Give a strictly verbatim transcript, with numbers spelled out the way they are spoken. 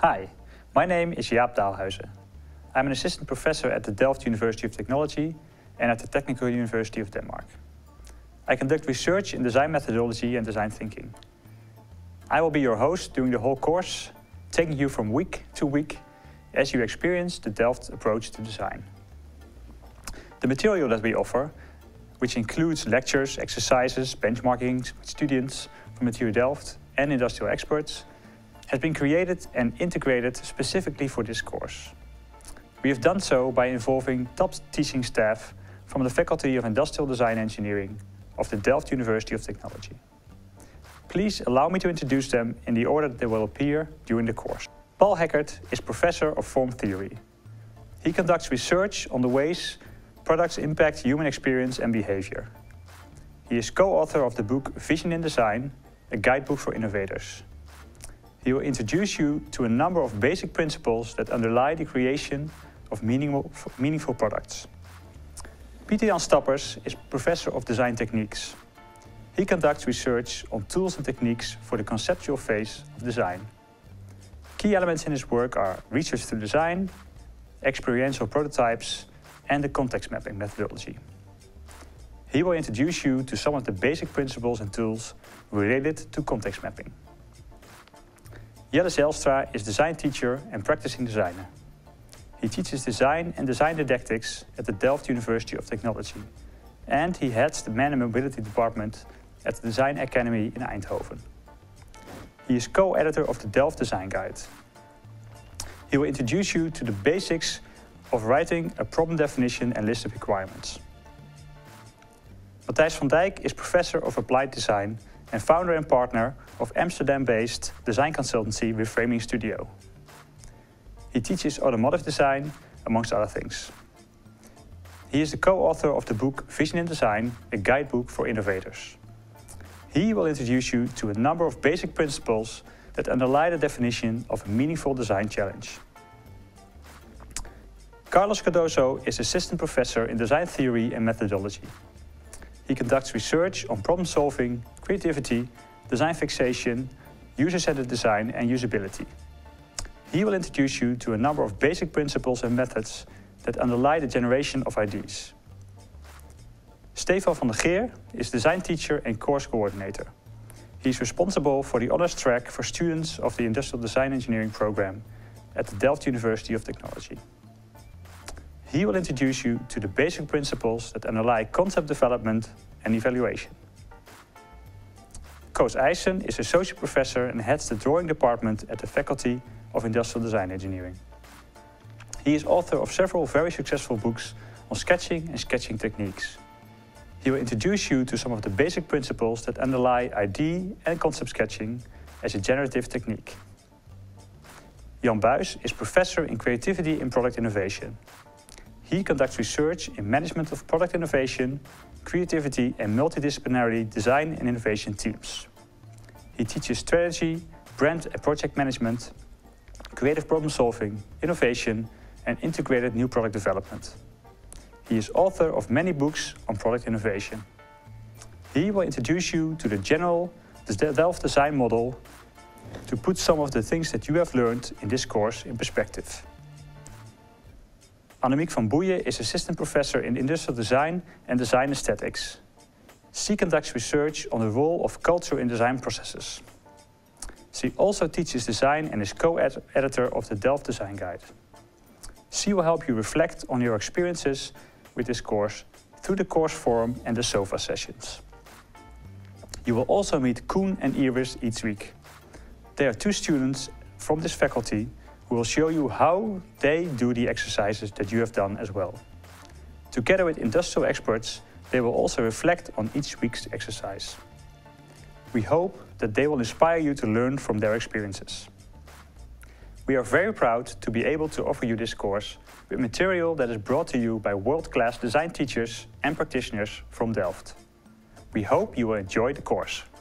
Hi, my name is Jaap Daalhuizen. I'm an assistant professor at the Delft University of Technology and at the Technical University of Denmark. I conduct research in design methodology and design thinking. I will be your host during the whole course, taking you from week to week as you experience the Delft approach to design. The material that we offer, which includes lectures, exercises, benchmarking with students from the T U Delft and industrial experts, has been created and integrated specifically for this course. We have done so by involving top teaching staff from the Faculty of Industrial Design Engineering of the Delft University of Technology. Please allow me to introduce them in the order that they will appear during the course. Paul Heckert is Professor of Form Theory. He conducts research on the ways products impact human experience and behavior. He is co-author of the book Vision in Design, a guidebook for innovators. He will introduce you to a number of basic principles that underlie the creation of meaningful, meaningful products. Pieter Jan Stappers is Professor of Design Techniques. He conducts research on tools and techniques for the conceptual phase of design. Key elements in his work are research through design, experiential prototypes, and the context mapping methodology. He will introduce you to some of the basic principles and tools related to context mapping. Jelle Zijlstra is design teacher and practicing designer. He teaches design and design didactics at the Delft University of Technology, and he heads the Man and Mobility department at the Design Academy in Eindhoven. He is co-editor of the Delft Design Guide. He will introduce you to the basics of writing a problem definition and list of requirements. Matthijs van Dijk is Professor of Applied Design and founder and partner of Amsterdam-based design consultancy Reframing Studio. He teaches automotive design, amongst other things. He is the co-author of the book Vision in Design, a guidebook for innovators. He will introduce you to a number of basic principles that underlie the definition of a meaningful design challenge. Carlos Cardoso is Assistant Professor in Design Theory and Methodology. He conducts research on problem solving, creativity, design fixation, user-centered design and usability. He will introduce you to a number of basic principles and methods that underlie the generation of ideas. Stefan van der Geer is design teacher and course coordinator. He is responsible for the honors track for students of the Industrial Design Engineering program at the Delft University of Technology. He will introduce you to the basic principles that underlie concept development and evaluation. Koos Eijssen is Associate Professor and heads the Drawing Department at the Faculty of Industrial Design Engineering. He is author of several very successful books on sketching and sketching techniques. He will introduce you to some of the basic principles that underlie I D and concept sketching as a generative technique. Jan Buys is Professor in Creativity and Product Innovation. He conducts research in management of product innovation, creativity and multidisciplinary design and innovation teams. He teaches strategy, brand and project management, creative problem solving, innovation and integrated new product development. He is author of many books on product innovation. He will introduce you to the general Delft design model to put some of the things that you have learned in this course in perspective. Annemiek van Boeien is Assistant Professor in Industrial Design and Design Aesthetics. She conducts research on the role of culture in design processes. She also teaches design and is co-editor of the Delft Design Guide. She will help you reflect on your experiences with this course through the course forum and the SOFA sessions. You will also meet Koen and Iris each week. They are two students from this faculty who will show you how they do the exercises that you have done as well. Together with industrial experts, they will also reflect on each week's exercise. We hope that they will inspire you to learn from their experiences. We are very proud to be able to offer you this course with material that is brought to you by world-class design teachers and practitioners from Delft. We hope you will enjoy the course.